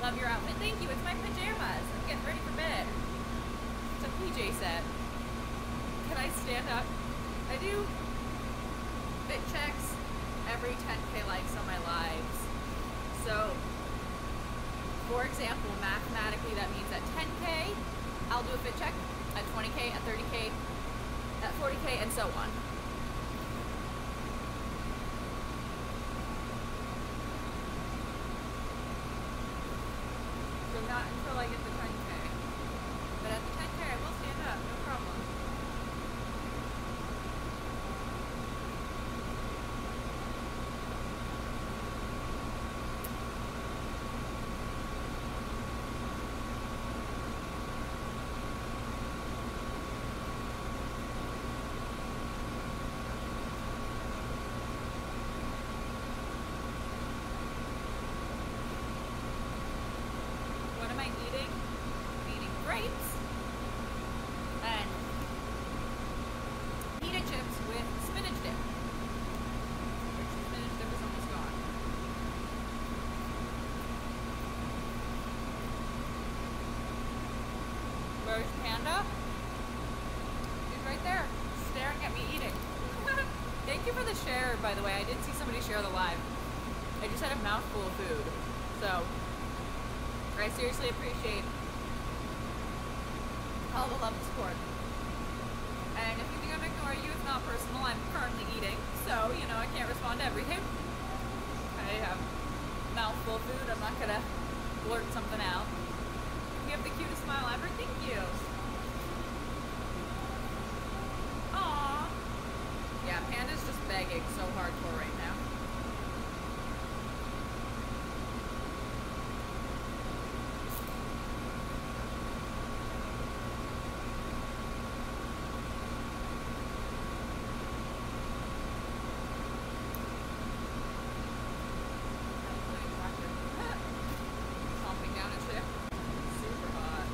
Love your outfit. Thank you. It's my pajamas. I'm getting ready for bed. It's a PJ set. Can I stand up? I do fit checks every 10K likes on my lives. So, for example, mathematically that means at 10K, I'll do a fit check. At 20K, at 30K, at 40K, and so on. So not until I get the 10K. But at the 10K, I will stand up, no problem. What am I eating? I'm eating grapes and pita chips with spinach dip. The spinach dip is almost gone. Where's Panda? He's right there, staring at me eating. Thank you for the share, by the way. I did see somebody share the live. I just had a mouthful of food, so I seriously appreciate all the love and support. And if you think I'm ignoring you, it's not personal. I'm currently eating, so, you know, I can't respond to everything. I have a mouthful of food. I'm not gonna blurt something out. You have the cutest smile ever. Thank you. Aww. Yeah, Panda's just begging so hardcore right now. Chomping down a chip. Super hot.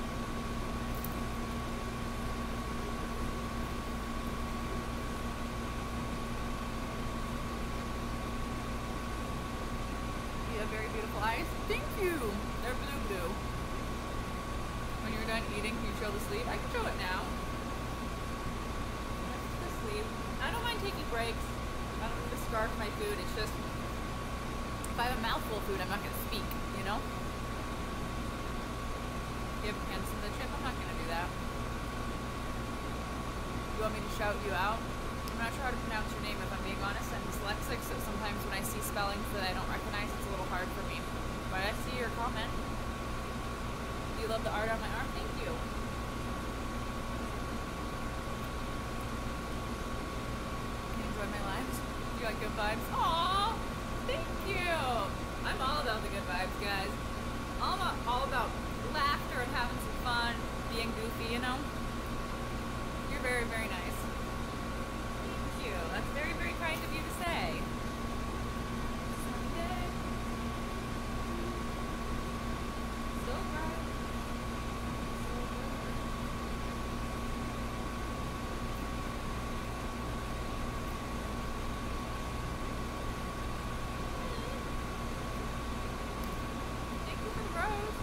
You have very beautiful eyes. Thank you. They're blue blue. When you're done eating, can you show the sleeve? I can show it now. That's the sleeve. I don't mind taking breaks. I don't need to scarf my food. It's just, if I have a mouthful of food, I'm not going to speak, you know? Give Hanson the chip? I'm not going to do that. You want me to shout you out? I'm not sure how to pronounce your name, if I'm being honest. I'm dyslexic, so sometimes when I see spellings that I don't recognize, it's a little hard for me. But I see your comment. Do you love the art on my arm? Thank you. You enjoy my lives? You like good vibes? Aww! Thank you! I'm all about the good vibes, guys. All about laughter and having some fun, being goofy, you know? You're very, very nice. Thank you. That's very, very kind of you to say. Sunny day. So bright. So bright. Thank you for the rose.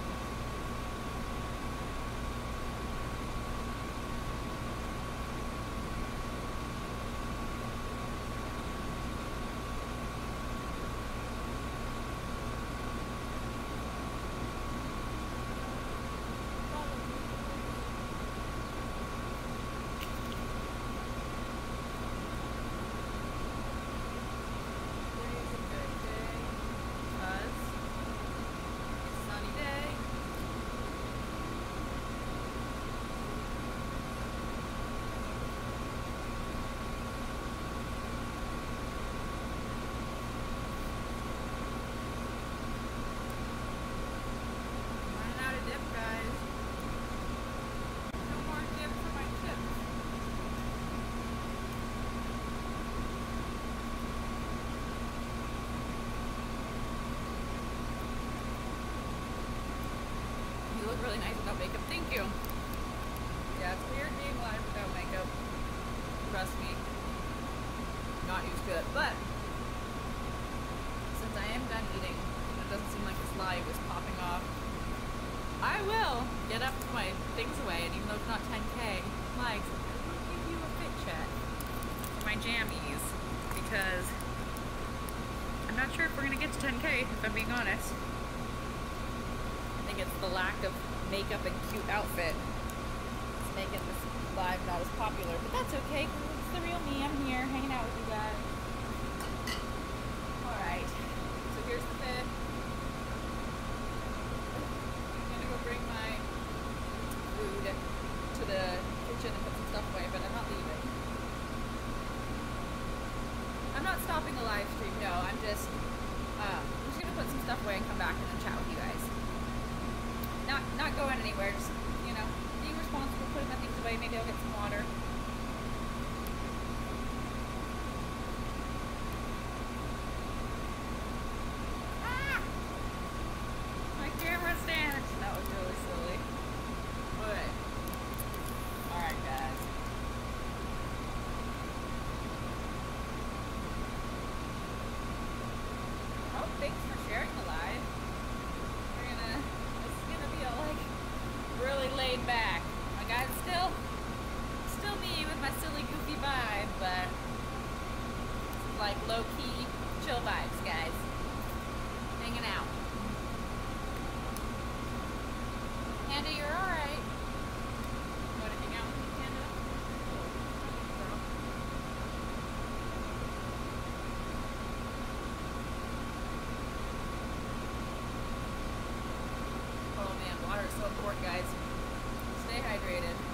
Today's a good day because it's a sunny day. I'm running out of dip, guys. No more dip for my chips. You look really nice without makeup. Thank you. Yeah, it's weird being live without makeup. Trust me. Not used to it. But since I am done eating, and it doesn't seem like this live is popping off I will get up to my things away, and even though it's not 10K likes, I will give you a fit check for my jammies, because I'm not sure if we're gonna get to 10K, if I'm being honest. I think it's the lack of makeup and cute outfit. It's making this live not as popular, but that's okay, because it's the real me. I'm here hanging out with you guys. Alright, so here's the fit. I'm gonna go bring my food to the kitchen and put some stuff away, but I'm not leaving. I'm not stopping the live stream, no, I'm just gonna put some stuff away and come back and then chat with you guys. Not going anywhere, just, you know, being responsible, putting my things away, maybe I'll get some water. Ah! My camera stand! That was really silly. But, alright guys. Oh, thanks for sharing the live. This is gonna be all like really laid back. My guys, still me with my silly goofy vibe, but like low key chill vibes, guys. Hanging out. Panda, you're alright. You wanna hang out with me, Panda? Oh man, water is so important, guys. Stay hydrated.